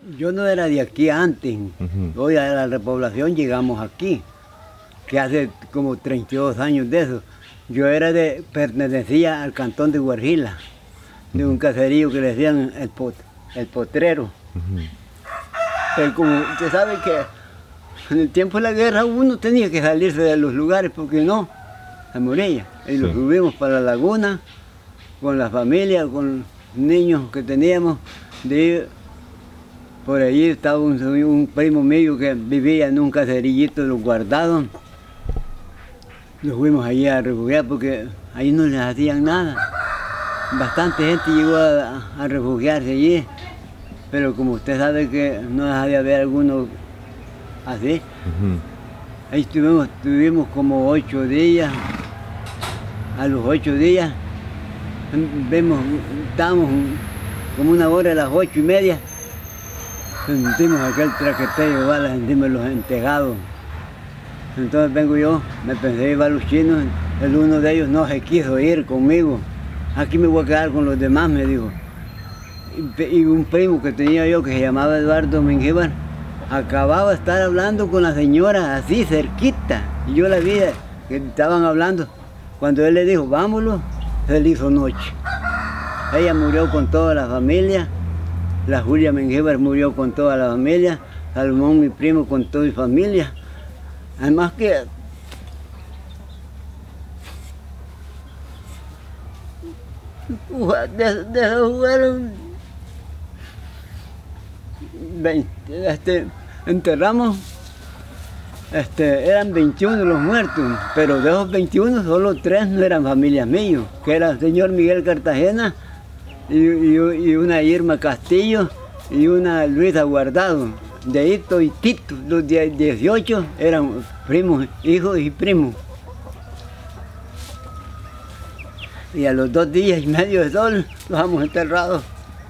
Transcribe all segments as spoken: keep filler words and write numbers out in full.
Yo no era de aquí antes. Uh-huh. Hoy a la repoblación llegamos aquí, que hace como treinta y dos años de eso. Yo era de, pertenecía al cantón de Guarjila, de un caserío que le decían el, pot, el potrero. Uh-huh. Pero como usted sabe que en el tiempo de la guerra uno tenía que salirse de los lugares porque no, se moría. Y los Sí. subimos para la laguna con la familia, con niños que teníamos. De, por allí estaba un, un primo mío que vivía en un caserillito de los guardados. Los fuimos allí a refugiar porque ahí no les hacían nada. Bastante gente llegó a, a refugiarse allí, pero como usted sabe que no deja de haber algunos así. Uh-huh. Ahí estuvimos, estuvimos como ocho días. A los ocho días vemos, estábamos como una hora a las ocho y media. Sentimos aquel traqueteo, balas, sentimos los entegados. Entonces vengo yo, me pensé iba a los chinos, el uno de ellos no se quiso ir conmigo. Aquí me voy a quedar con los demás, me dijo. Y, y un primo que tenía yo que se llamaba Eduardo Mengíbar, acababa de estar hablando con la señora así cerquita. Y yo la vi que estaban hablando. Cuando él le dijo, vámonos, se le hizo noche. Ella murió con toda la familia, la Julia Mengíbar murió con toda la familia, Salomón, mi primo, con toda mi familia. Además que de, de fueron veinte, este, enterramos, este, eran veintiuno los muertos, pero de esos veintiuno solo tres no eran familias mías, que era el señor Miguel Cartagena y, y, y una Irma Castillo y una Luisa Guardado. De ahí y Tito, los dieciocho eran primos, hijos y primos. Y a los dos días y medio de sol los hemos enterrado.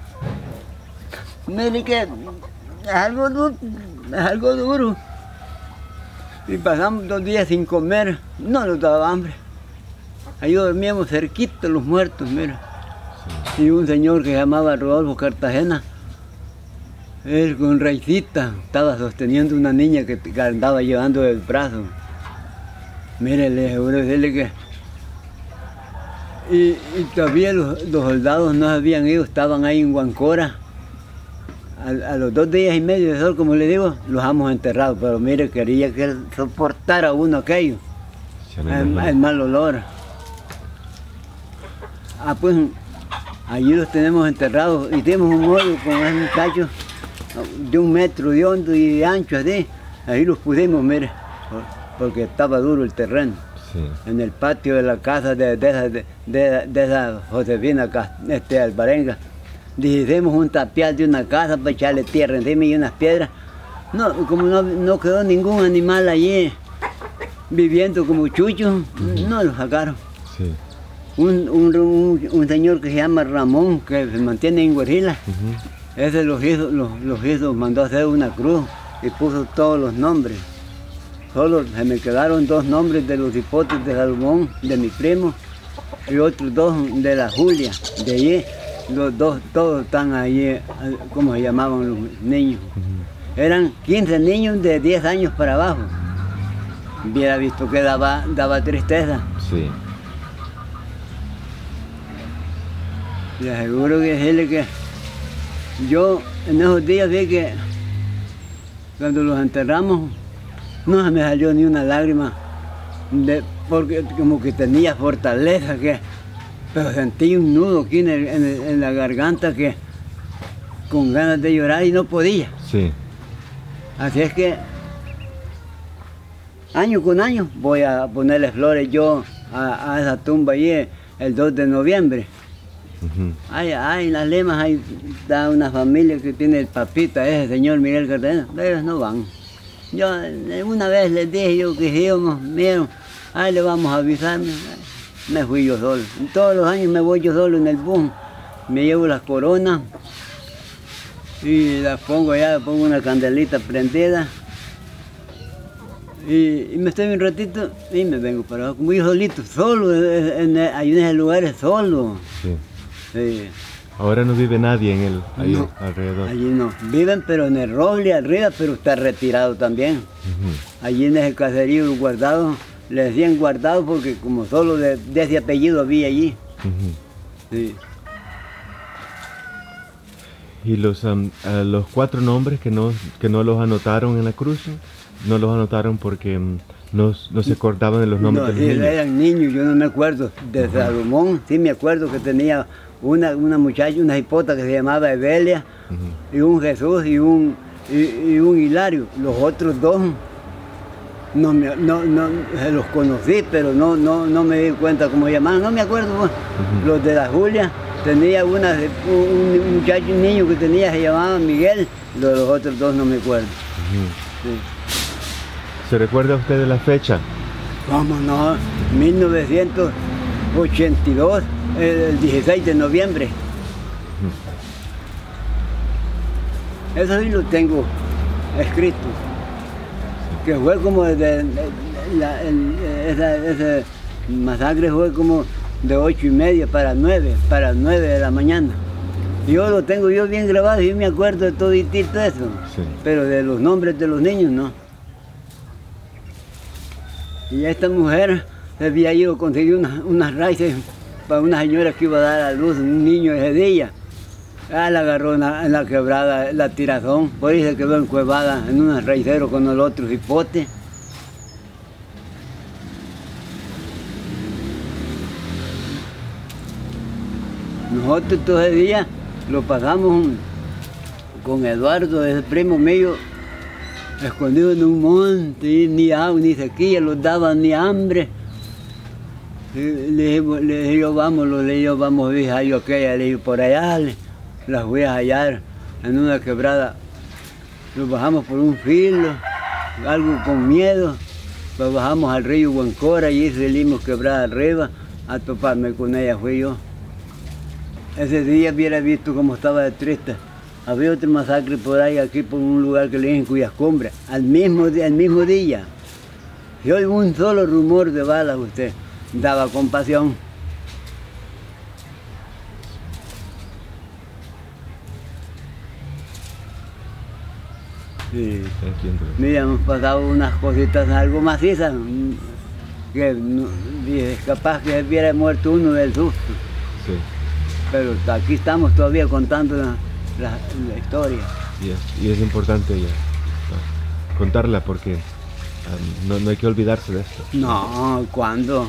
Mire que es algo duro, es algo duro. Y pasamos dos días sin comer, no nos daba hambre. Ahí dormíamos cerquita los muertos, mira. Y un señor que se llamaba Rodolfo Cartagena, él con raicita estaba sosteniendo una niña que, que andaba llevando el brazo. Mire, le juro decirle que... Y, y todavía los, los soldados no habían ido, estaban ahí en Huancora. A, a los dos días y medio de sol, como le digo, los hemos enterrado. Pero mire, quería que soportara uno aquello, el, el mal olor. Ah, pues, allí los tenemos enterrados. Hicimos un hoyo con un cacho de un metro de hondo y de ancho así, ahí los pusimos, mire, porque estaba duro el terreno. Sí. En el patio de la casa de, de, esa, de, de, de esa Josefina este, Alvarenga. Hicimos un tapial de una casa para echarle tierra encima y unas piedras. No, como no, no quedó ningún animal allí viviendo como chucho, uh-huh. No lo sacaron. Sí. Un, un, un, un señor que se llama Ramón, que se mantiene en Guarjila, uh-huh. Ese los hizo, los, los hizo, mandó a hacer una cruz y puso todos los nombres. Solo se me quedaron dos nombres de los hipotes de Salomón, de mi primo, y otros dos de la Julia. De allí, los dos, todos están allí, como se llamaban los niños. Uh-huh. Eran quince niños de diez años para abajo. Hubiera visto que daba, daba tristeza. Sí. Le aseguro que decirle que yo en esos días vi que cuando los enterramos no se me salió ni una lágrima, de, porque como que tenía fortaleza, que, pero sentí un nudo aquí en, el, en, el, en la garganta que con ganas de llorar y no podía. Sí. Así es que año con año voy a ponerle flores yo a, a esa tumba allí el dos de noviembre. Uh-huh. Hay, hay en las Limas, hay está una familia que tiene el papita, ese señor Miguel Cartagena, ellos no van. Yo una vez les dije yo que íbamos, vieron, ahí le vamos a avisar, me fui yo solo. Todos los años me voy yo solo en el bus, me llevo las coronas y las pongo allá, pongo una candelita prendida y, y me estoy un ratito y me vengo para abajo, muy solito, solo, en, en, hay unos lugares solo. Sí. Sí. Ahora no vive nadie en él, ahí No, alrededor. allí no. Viven pero en el roble arriba, pero está retirado también. Ujú. Allí en ese caserío los guardados, le decían guardados porque como solo de, de ese apellido había allí. Ujú. Sí. Y los, um, a los cuatro nombres que no, que no los anotaron en la cruz, no los anotaron porque um, no, no se acordaban de los nombres No, de los sí, niños. eran niños, yo no me acuerdo. De uh-huh. Salomón, sí me acuerdo que tenía una, una muchacha, una hipota que se llamaba Evelia, uh-huh. y un Jesús y un, y, y un Hilario. Los otros dos no, me, no, no los conocí, pero no, no, no me di cuenta cómo llamaban, no me acuerdo. Uh-huh. Los de la Julia, tenía una, un, un muchacho, un niño que tenía, se llamaba Miguel, los, los otros dos no me acuerdo. Uh-huh. Sí. ¿Se recuerda usted de la fecha? ¿Cómo no? mil novecientos ochenta y dos, el dieciséis de noviembre. Uh-huh. Eso sí lo tengo escrito. Que fue como de, la, el, esa, esa masacre fue como de ocho y media para nueve, para nueve de la mañana. Yo lo tengo yo bien grabado y me acuerdo de todo y todo eso. Sí. Pero de los nombres de los niños no. Y esta mujer había ido a conseguir unas, unas raíces para una señora que iba a dar a luz un niño ese día. Ah, la agarró en la, en la quebrada, la tirazón, por ahí se quedó encuevada en un raicero con el otro hipote. Nosotros todo ese día lo pasamos con Eduardo, ese primo mío, escondido en un monte, ni agua, ni sequía, los daban ni hambre. Le dije, le dije yo, vamos, le dije yo, vamos, dije, yo aquella, le dije, por allá, le, las voy a hallar en una quebrada. Lo bajamos por un filo, algo con miedo, lo bajamos al río Huancora y salimos quebrada arriba, a toparme con ella fui yo. Ese día hubiera visto cómo estaba de triste. Había otro masacre por ahí, aquí por un lugar que le dicen Cuyascombra, al mismo, al mismo día. Y hoy un solo rumor de balas usted daba compasión. Sí. Mira, hemos pasado unas cositas algo macizas, que no, es capaz que hubiera muerto uno del susto. Sí. Pero aquí estamos todavía contando la, la, la historia. Y es, y es importante ya uh, contarla porque um, no, no hay que olvidarse de esto. No, ¿cuándo?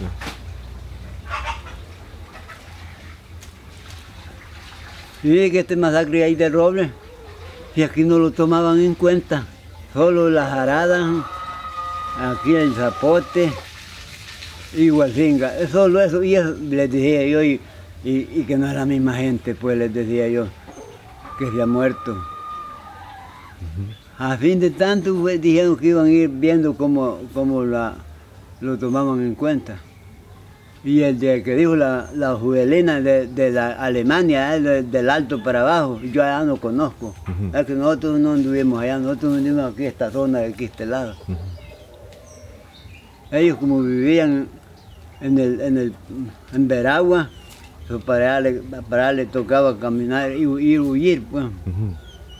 Sí. Y que este masacre ahí de Roble, y aquí no lo tomaban en cuenta. Solo las aradas, aquí el zapote y Hualcinga. Solo eso, y eso les decía yo. Y, Y, y que no es la misma gente, pues les decía yo, que se ha muerto. Uh-huh. A fin de tanto, pues, dijeron que iban a ir viendo cómo, cómo la, lo tomaban en cuenta. Y el de que dijo la, la Juvelina de, de la Alemania, eh, de, del alto para abajo, yo allá no conozco. Uh-huh. Es que nosotros no anduvimos allá, nosotros anduvimos aquí, esta zona de aquí, este lado. Uh-huh. Ellos como vivían en, el, en, el, en Veragua, para allá, le, para allá le tocaba caminar y ir, huir, pues. Uh-huh.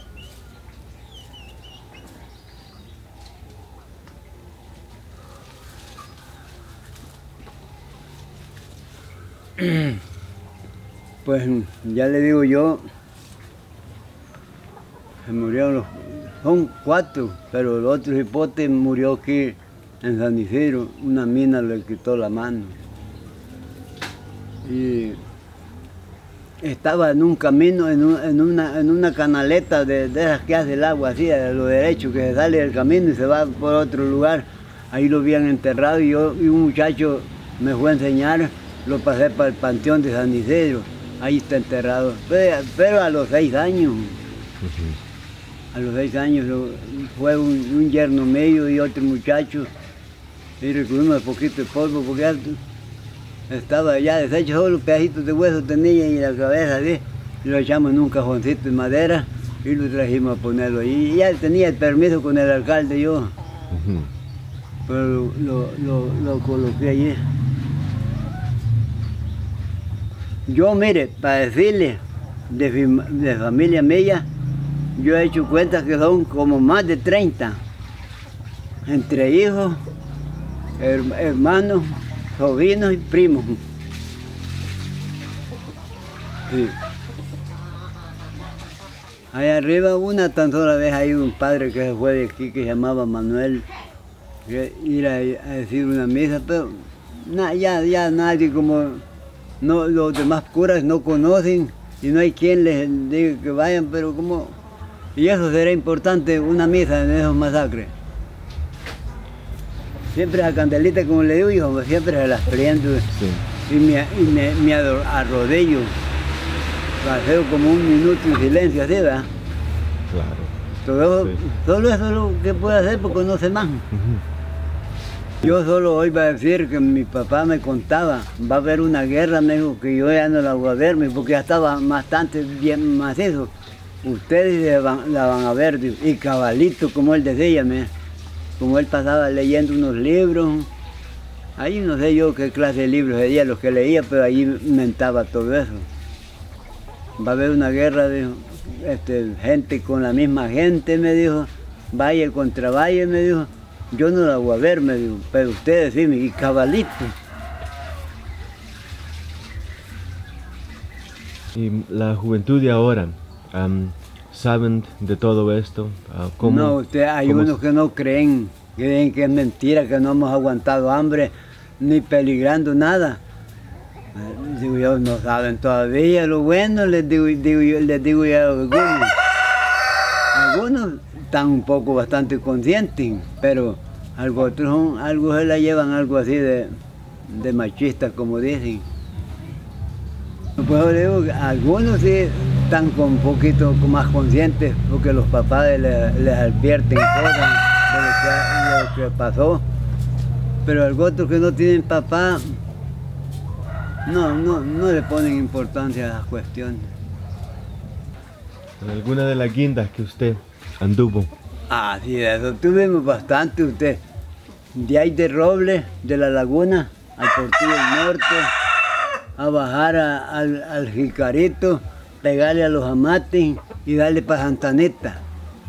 Pues ya le digo yo, se murieron los, son cuatro, pero el otro hipote murió aquí en San Isidro, una mina le quitó la mano. Y estaba en un camino, en, un, en, una, en una canaleta de, de esas que hace el agua, así, a lo derecho, que se sale del camino y se va por otro lugar. Ahí lo habían enterrado y, yo, y un muchacho me fue a enseñar, lo pasé para el panteón de San Isidro, ahí está enterrado, pero, pero a los seis años. Uh-huh. A los seis años lo, fue un, un yerno medio y otro muchacho, y recogimos un poquito de polvo, porque estaba ya deshecho, solo pedacitos de hueso tenía y la cabeza así, y lo echamos en un cajoncito de madera y lo trajimos a ponerlo ahí. Y ya tenía el permiso con el alcalde yo, uh-huh. pero lo, lo, lo coloqué allí. Yo, mire, para decirle de, de familia mía, yo he hecho cuentas que son como más de treinta, entre hijos, her, hermanos, sobrinos y primos. Sí. Allá arriba una tan sola vez hay un padre que se fue de aquí que se llamaba Manuel, que ir a, a decir una misa, pero na, ya, ya nadie como, no, los demás curas no conocen y no hay quien les diga que vayan, pero como, y eso será importante, una misa en esos masacres. Siempre a candelita, como le digo, yo siempre se las prendo, sí. y me, y me, me arrodillo. Hacer como un minuto en silencio, así, ¿verdad? Claro. Todo, sí. Solo eso es lo que puedo hacer porque no sé más. Uh-huh. Yo solo hoy voy a decir que mi papá me contaba, va a haber una guerra, me dijo que yo ya no la voy a ver, porque ya estaba bastante bien macizo. Ustedes la van, la van a ver, y cabalito, como él decía, me, como él pasaba leyendo unos libros. Ahí no sé yo qué clase de libros sería los que leía, pero ahí inventaba todo eso. Va a haber una guerra de este, gente con la misma gente, me dijo, valle contra valle, me dijo, yo no la voy a ver, me dijo, pero ustedes sí, mi cabalito. ¿Y la juventud de ahora, um, saben de todo esto? Uh, ¿cómo, no, usted, hay cómo... unos que no creen, creen que es mentira, que no hemos aguantado hambre, ni peligrando nada. Digo yo, no saben todavía lo bueno, les digo, digo yo, les digo yo a algunos. Algunos están un poco bastante conscientes, pero algunos son, algo se la llevan algo así de, de machistas, como dicen. Pues digo, algunos sí están con un poquito más conscientes, porque los papás les, les advierten cosas de lo que, de lo que pasó. Pero algunos que no tienen papá, No, no, no le ponen importancia a las cuestiones. ¿Alguna de las guindas que usted anduvo? Ah, sí, eso tuvimos bastante usted. De ahí de Roble, de la Laguna, al Portillo del Norte, a bajar a, al, al Jicarito, pegarle a los amates y darle para Santaneta.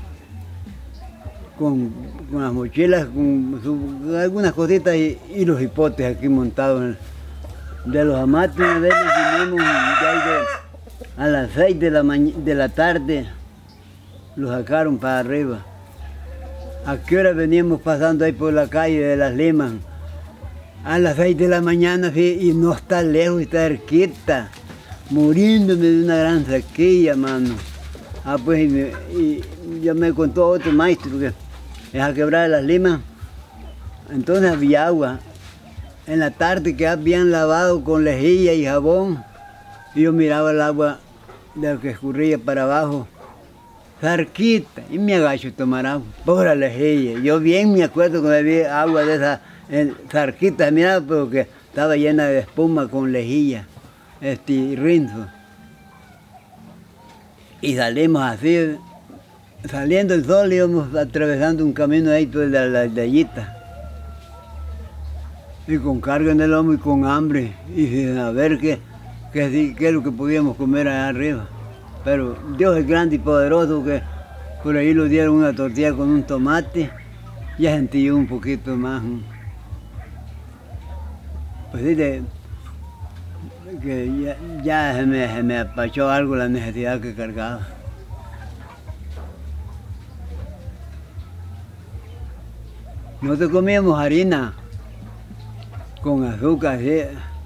Con, con las mochilas, con su, algunas cositas y, y los hipotes aquí montados. En, de los amates, una vez nos vinimos de, a las seis de la, de la tarde, los sacaron para arriba. ¿A qué hora veníamos pasando ahí por la calle de Las Limas? A las seis de la mañana, y no está lejos, está cerquita, muriéndome de una gran sequía, mano. Ah, pues, y, me, y ya me contó otro maestro que es a Quebrada de Las Limas, entonces había agua. En la tarde que habían lavado con lejía y jabón, y yo miraba el agua de lo que escurría para abajo, cerquita, y me agacho a tomar agua, por la lejía. Yo bien me acuerdo que había agua de esa cerquita, miraba, pero que estaba llena de espuma con lejía, este, y rinzo. Y salimos así, saliendo el sol, íbamos atravesando un camino ahí de la, la aldeyita. Y con carga en el hombro y con hambre, y sin saber qué, qué, qué es lo que podíamos comer allá arriba. Pero Dios es grande y poderoso, que por ahí nos dieron una tortilla con un tomate, ya sentí yo un poquito más. Pues sí, de, que ya, ya se, me, se me apachó algo la necesidad que cargaba. Nosotros comíamos harina con azúcar, ¿sí?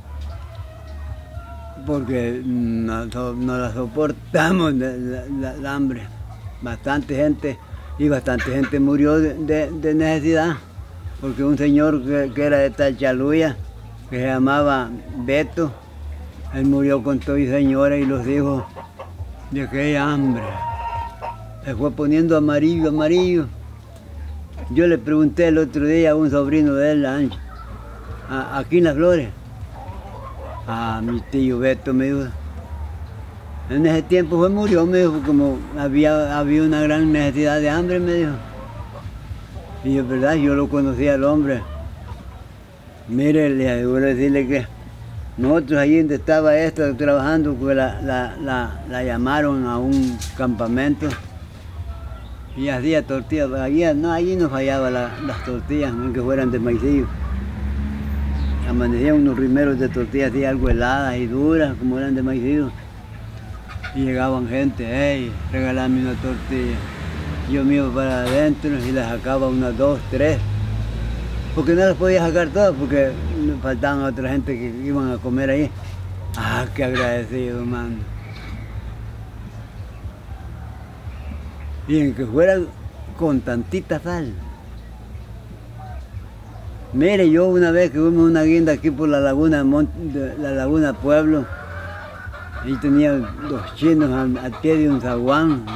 Porque no, no la soportamos la, la, la hambre. Bastante gente, y bastante gente murió de, de, de necesidad, porque un señor que, que era de Talchaluya, que se llamaba Beto, él murió con todo y señora y los hijos de aquella hambre. Se fue poniendo amarillo, amarillo. Yo le pregunté el otro día a un sobrino de él, Ancho, aquí en Las Flores, a mi tío Beto, me dijo, en ese tiempo fue murió, me dijo, como había, había una gran necesidad de hambre, me dijo. Y es verdad, yo lo conocía al hombre. Mire, le voy a decirle que Nosotros allí donde estaba esta trabajando, pues la, la, la, la llamaron a un campamento y hacía tortillas. Allí no, allí no fallaba la, las tortillas, aunque fueran de maicillo. Amanecían unos rimeros de tortillas así algo heladas y duras, como eran de maicillo. Y llegaban gente, hey, regalame una tortilla. Yo me iba para adentro y les sacaba unas dos, tres. Porque no las podía sacar todas, porque faltaban otra gente que iban a comer ahí. Ah, qué agradecido, mano. Y en que fuera con tantita sal. Mire, yo una vez que fuimos a una guinda aquí por la laguna, la laguna Pueblo, y tenía dos chinos al, al pie de un zaguán,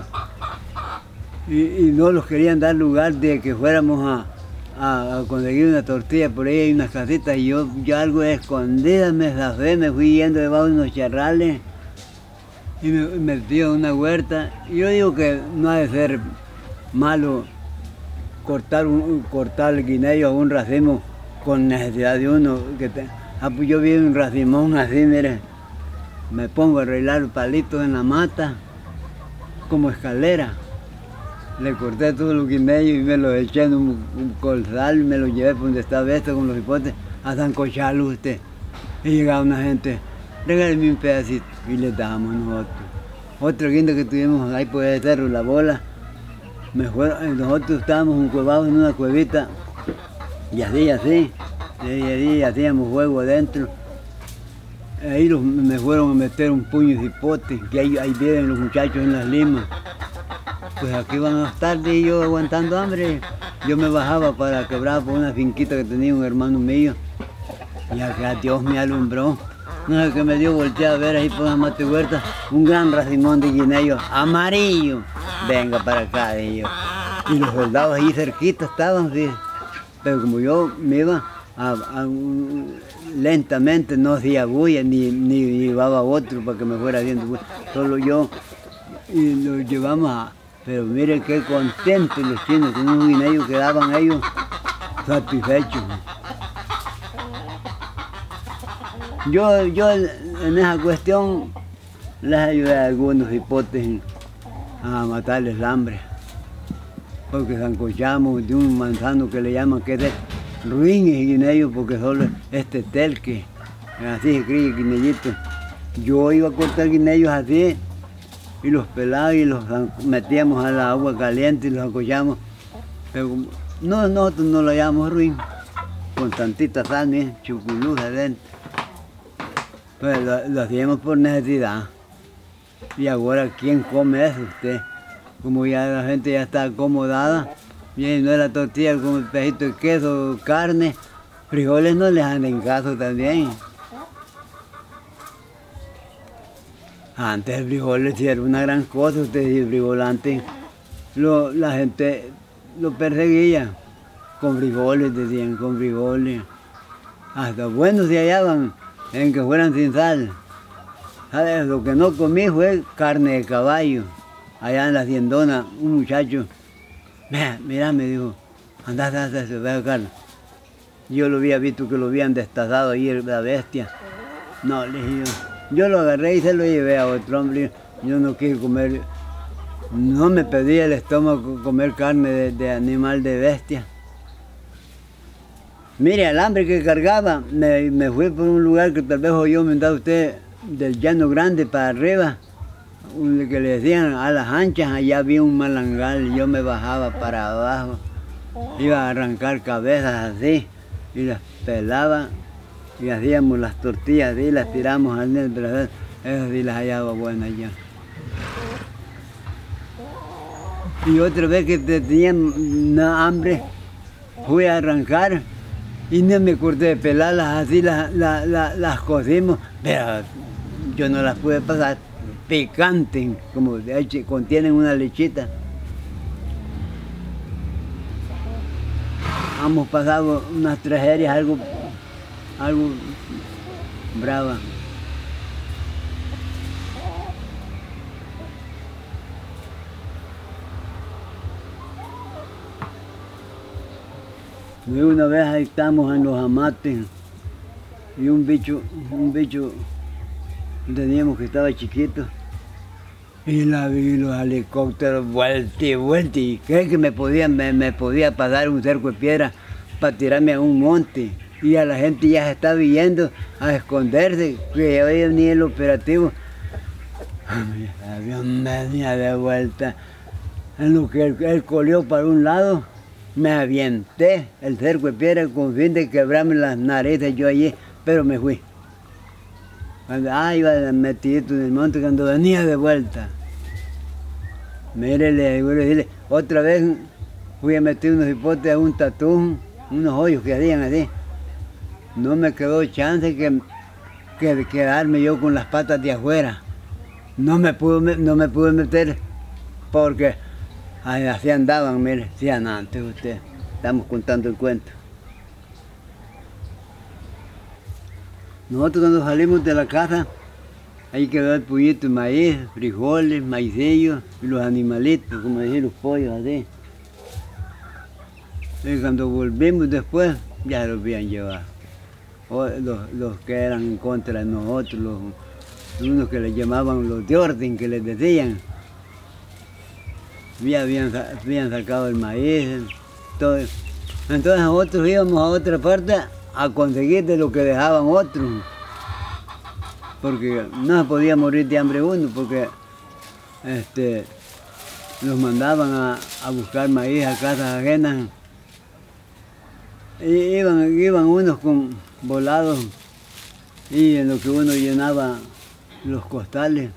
y, y no los querían dar lugar de que fuéramos a A, a conseguir una tortilla, por ahí hay unas casitas y yo, yo algo escondida me zafé, me fui yendo debajo de unos charrales y me, me metí en una huerta. Y yo digo que no ha de ser malo cortar, un, cortar el guineo o un racimo con necesidad de uno. Que te, ah, pues yo vi un racimón así, mire, me pongo a arreglar palitos en la mata como escalera. Le corté todos los guineos y me los eché en un, un colzal y me los llevé por donde estaba esto con los hipotes a zancocharlo usted. Y llegaba una gente, regáleme un pedacito y le damos nosotros. Otro guindo que tuvimos ahí por el cerro, la bola, mejor, nosotros estábamos cuevados en una cuevita y así, así, y así hacíamos juego adentro. Ahí los, me fueron a meter un puño de hipotes, que ahí, ahí viven los muchachos en las limas. Pues aquí van a estar y yo aguantando hambre. Yo me bajaba para quebrar por una finquita que tenía un hermano mío. Y acá Dios me alumbró. No sé qué me dio, volteé a ver ahí por la mate huerta un gran racimón de guineo amarillo. Venga para acá, dije yo. Y los soldados ahí cerquita estaban, ¿sí? Pero como yo me iba a, a, lentamente, no hacía bulla ni, ni llevaba otro para que me fuera haciendo bulla. Solo yo. Y lo llevamos a... Pero miren qué contentos los chinos con unos guineos que daban ellos satisfechos. Yo, yo en esa cuestión les ayudé a algunos hipotes a matarles el hambre. Porque sancochamos de un manzano que le llaman que es de ruines y guineos, porque solo este telque, así se cría el guineyito. Yo iba a cortar guineos así, y los pelaba y los metíamos a la agua caliente y los acollamos. Pero no, nosotros no lo llamamos ruin, con tantita sal, ¿eh? Chuculuz adentro. Pues lo, lo hacíamos por necesidad. Y ahora, ¿quién come eso usted? Como ya la gente ya está acomodada, y no es la tortilla con un pedacito de queso, carne, frijoles no les hacen caso también. Antes el frijol sí era una gran cosa, usted dice el frijol antes, lo, la gente lo perseguía con frijoles, decían, con frijoles. Hasta buenos se hallaban en que fueran sin sal. ¿Sabes? Lo que no comí fue carne de caballo. Allá en la haciendona, un muchacho, mira, mira, me dijo, andá, andá, andá, se ve carne. Yo lo había visto que lo habían destazado ahí la bestia. No, le dije yo. Yo lo agarré y se lo llevé a otro hombre. Yo no quise comer, no me pedía el estómago comer carne de, de animal de bestia. Mire, el hambre que cargaba, me, me fui por un lugar que tal vez oyó mentar usted del Llano Grande para arriba, que le decían a las anchas, allá había un malangal, yo me bajaba para abajo, iba a arrancar cabezas así y las pelaba. Y hacíamos las tortillas y las tiramos al net, pero esas sí las hallaba buenas ya. Y otra vez que tenía hambre, fui a arrancar y no me acordé de pelarlas así, las, las, las, las cocimos, pero yo no las pude pasar picantes, como de hecho contienen una lechita. Hemos pasado unas tragedias algo algo brava. Y una vez ahí estamos en los amates, y un bicho, un bicho teníamos que estaba chiquito. Y la vi los helicópteros vuelta y vuelta. Y creo que me podía, me, me podía pasar un cerco de piedra para tirarme a un monte. Y a la gente ya se estaba yendo a esconderse, que ya venía el operativo. El avión venía de vuelta. En lo que él, él colió para un lado, me avienté el cerco de piedra con fin de quebrarme las narices yo allí, pero me fui. Cuando ah, iba metidito en el monte cuando venía de vuelta. Mire, le voy a decirle, otra vez fui a meter unos hipotes a un tatú, unos hoyos que hacían así. No me quedó chance que, que quedarme yo con las patas de afuera. No me pude, no me pude meter porque así andaban, mire, decían antes usted. Estamos contando el cuento. Nosotros cuando salimos de la casa, ahí quedó el pollito de maíz, frijoles, maicillos y los animalitos, como decir los pollos así. Y cuando volvimos después, ya los habían llevado. O los, los que eran en contra de nosotros, los, unos que les llamaban los de orden, que les decían. Ya habían, habían sacado el maíz, todo. Entonces nosotros íbamos a otra parte a conseguir de lo que dejaban otros. Porque no se podía morir de hambre uno, porque este, los mandaban a, a buscar maíz a casas ajenas. Y iban, iban unos con volados y en lo que uno llenaba los costales.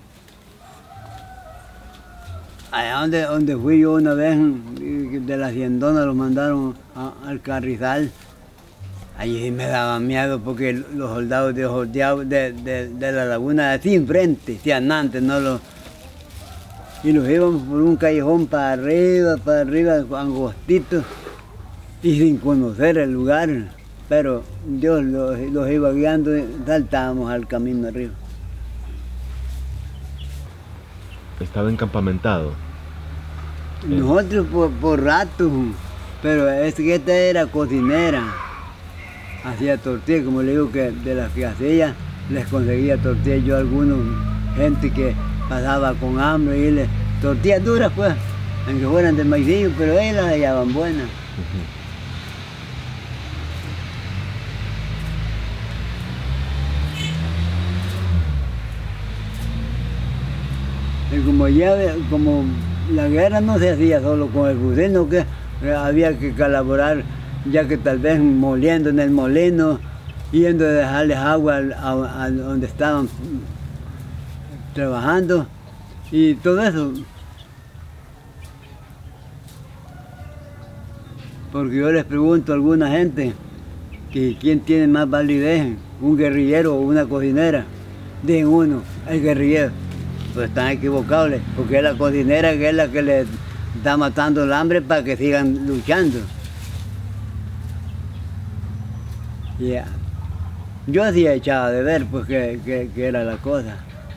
Allá donde, donde fui yo una vez, de la haciendona los mandaron a, al Carrizal. Allí me daba miedo porque los soldados de, de, de, de la laguna así enfrente, decían antes, no los... Y los íbamos por un callejón para arriba, para arriba, angostito, y sin conocer el lugar. Pero Dios los, los iba guiando y saltábamos al camino arriba. Estaba encampamentado. Nosotros por, por rato, pero es que esta era cocinera. Hacía tortillas, como le digo, que de las que hacía, les conseguía tortillas yo a algunos, gente que pasaba con hambre, y les, tortillas duras pues, aunque fueran de maicillo, pero ellas las hallaban buenas. Uh-huh. Y como ya, como la guerra no se hacía solo con el fusil, sino que había que colaborar, ya que tal vez moliendo en el molino, yendo a dejarles agua a, a, a donde estaban trabajando y todo eso. Porque yo les pregunto a alguna gente que quién tiene más validez, un guerrillero o una cocinera. Dicen uno, el guerrillero. Pues están equivocados, porque es la cocinera que es la que les está matando el hambre para que sigan luchando. Yeah. Yo hacía echaba de ver pues que, que, que era la cosa.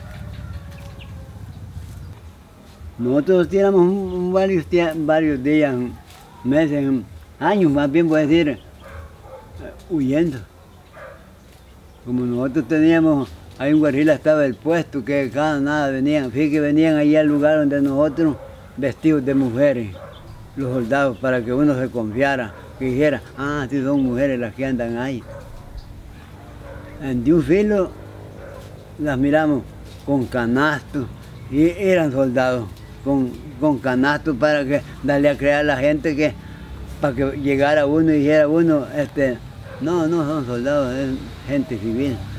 Nosotros teníamos varios, varios días, meses, años más bien voy a decir, huyendo. Como nosotros teníamos, ahí en Guarrila estaba el puesto, que cada nada venían, fíjate que venían allá al lugar donde nosotros vestidos de mujeres, los soldados, para que uno se confiara, que dijera, ah, sí son mujeres las que andan ahí. De un filo las miramos con canastos y eran soldados con, con canastos para que darle a creer a la gente que para que llegara uno y dijera uno, este, no, no son soldados, es gente civil.